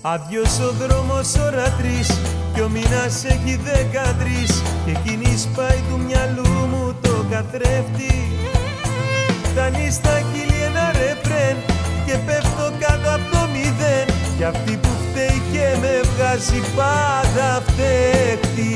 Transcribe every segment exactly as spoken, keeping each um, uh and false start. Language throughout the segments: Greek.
Άδειος ο δρόμος ώρα τρεις κι ο μήνας έχει δεκατρείς και εκείνη σπάει του μυαλού μου το καθρέφτη. Φτάνει στα χείλη ένα ρεφρέν και πέφτω κάτω απ' το μηδέν κι αυτή που φταίει και με βγάζει πάντα φταίχτη.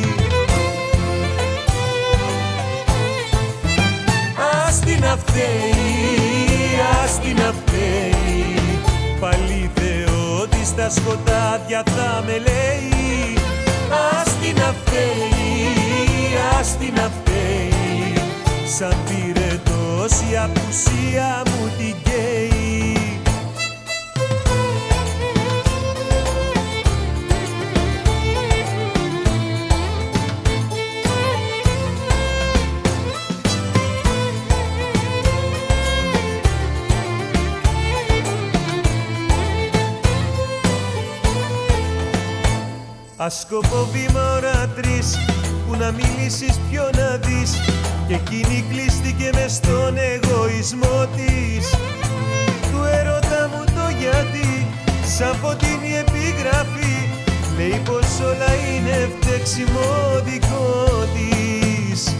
Ας την να φταίει, ας την να φταίει, πάλι Θεό της στα σκοτάδια θα με λέει. Ας την να φταίει, ας την να φταίει, σαν πυρετός η απουσία μου την καίει. Ας σκοπώ βήμα ώρα τρεις που να μιλήσεις πιο να δεις και εκείνη κλείστηκε μες στον εγωισμό της. Του έρωτα μου το γιατί σαν φωτεινή επιγραφή λέει πως όλα είναι φταίξιμο δικό της.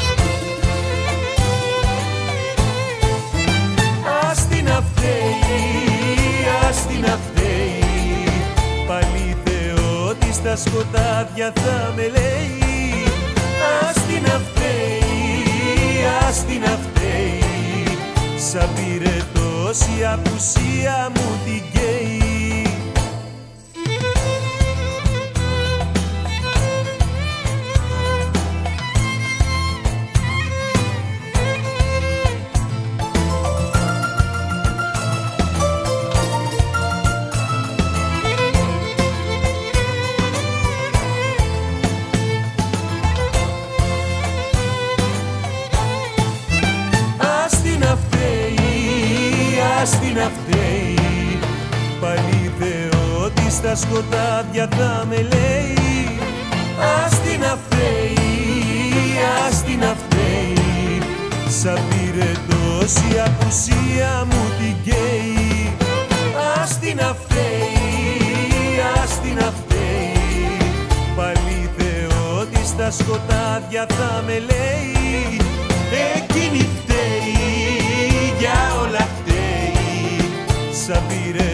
Ας την να φταίει, ας την να φταίει, πάλι στα σκοτάδια θα με λέει. Ας την να φταίει, ας την να φταίει, σαν πυρετός η απουσία μου την καίει. Ας την να φταίει, πάλι Θεό της στα σκοτάδια θα με λέει. Ας την να φταίει, ας την να φταίει, σαν πυρετός η απουσία μου την καίει. Ας την να φταίει, ας την να φταίει, πάλι Θεό της στα σκοτάδια θα με λέει. Εκείνη φταίει, για όλα φταίει, σαν πυρετός